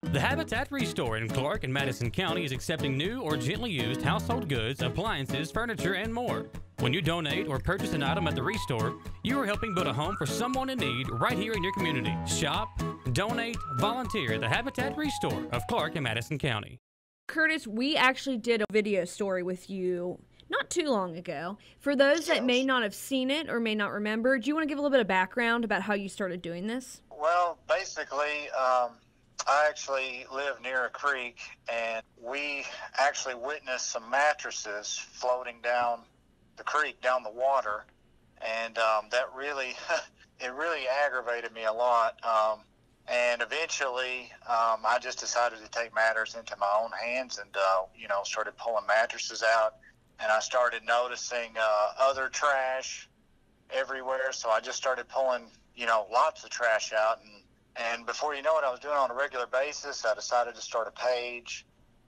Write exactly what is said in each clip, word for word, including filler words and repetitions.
The Habitat Restore in Clark and Madison County is accepting new or gently used household goods, appliances, furniture, and more. When you donate or purchase an item at the Restore, you are helping build a home for someone in need right here in your community. Shop, donate, volunteer at the Habitat Restore of Clark and Madison County. Curtis, we actually did a video story with you not too long ago. For those that may not have seen it or may not remember, do you want to give a little bit of background about how you started doing this? Well, basically, um, I actually live near a creek, and we actually witnessed some mattresses floating down the creek, down the water, and um, that really, it really aggravated me a lot. Um, and eventually, um, I just decided to take matters into my own hands and, uh, you know, started pulling mattresses out, and I started noticing uh, other trash everywhere, so I just started pulling, you know, lots of trash out, and And before you know it, I was doing it on a regular basis. I decided to start a page,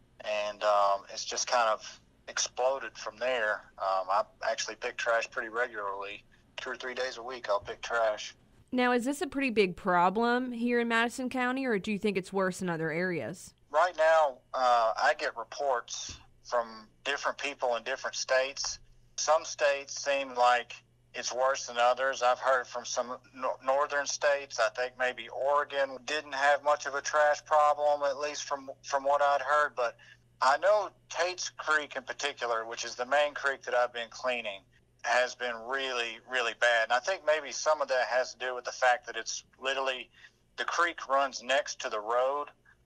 and um, it's just kind of exploded from there. Um, I actually pick trash pretty regularly. Two or three days a week, I'll pick trash. Now, is this a pretty big problem here in Madison County, or do you think it's worse in other areas? Right now, uh, I get reports from different people in different states. Some states seem like it's worse than others. I've heard from some no- northern states. I think maybe Oregon didn't have much of a trash problem, at least from from what I'd heard. But I know Tate's Creek in particular, which is the main creek that I've been cleaning, has been really, really bad. And I think maybe some of that has to do with the fact that it's literally, the creek runs next to the road.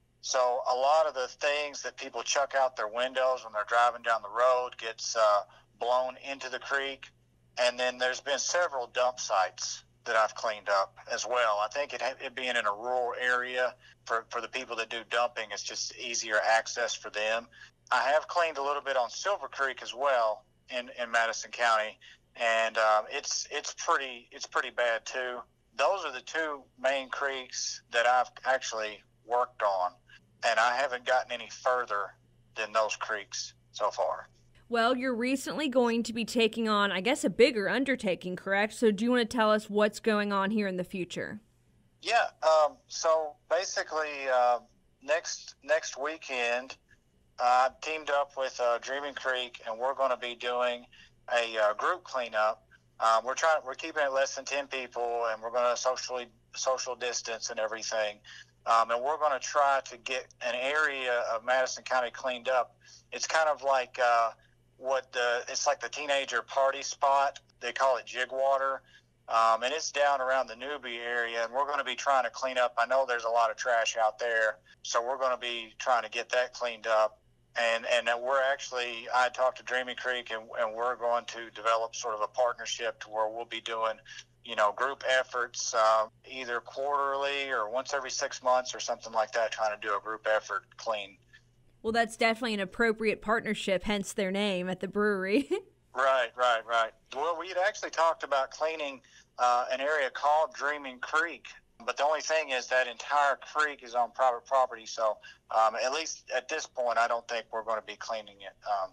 So a lot of the things that people chuck out their windows when they're driving down the road gets uh, blown into the creek. And then there's been several dump sites that I've cleaned up as well. I think it, it being in a rural area, for, for the people that do dumping, it's just easier access for them. I have cleaned a little bit on Silver Creek as well in, in Madison County, and um, it's it's pretty it's pretty bad too. Those are the two main creeks that I've actually worked on, and I haven't gotten any further than those creeks so far. Well, you're recently going to be taking on, I guess, a bigger undertaking, correct? So do you want to tell us what's going on here in the future? Yeah, um, so basically uh, next next weekend, uh, I've teamed up with uh, Dreaming Creek, and we're going to be doing a uh, group cleanup. Um, we're trying, we're keeping it less than ten people, and we're going to socially social distance and everything. Um, and we're going to try to get an area of Madison County cleaned up. It's kind of like uh, what the it's like the teenager party spot. They call it Jigwater, um, and it's down around the Newby area, and we're going to be trying to clean up. I know there's a lot of trash out there, so we're going to be trying to get that cleaned up. And and we're actually, I talked to Dreaming Creek, and, and we're going to develop sort of a partnership to where we'll be doing, you know, group efforts, uh, either quarterly or once every six months or something like that, trying to do a group effort clean. Well, that's definitely an appropriate partnership, hence their name at the brewery. Right, right, right. Well, we had actually talked about cleaning uh, an area called Dreaming Creek, but the only thing is that entire creek is on private property, so um, at least at this point, I don't think we're going to be cleaning it. Um,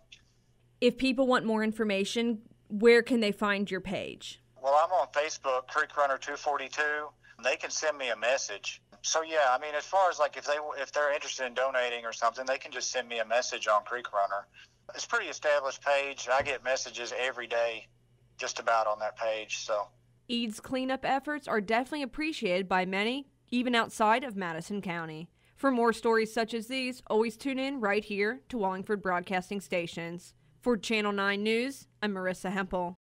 if people want more information, where can they find your page? Well, I'm on Facebook, Creek Runner two forty-two. They can send me a message. So yeah, I mean, as far as like if they if they're interested in donating or something, they can just send me a message on Creek Runner. It's a pretty established page. I get messages every day, just about on that page. So E D S cleanup efforts are definitely appreciated by many, even outside of Madison County. For more stories such as these, always tune in right here to Wallingford Broadcasting Stations. For Channel nine News, I'm Marissa Hempel.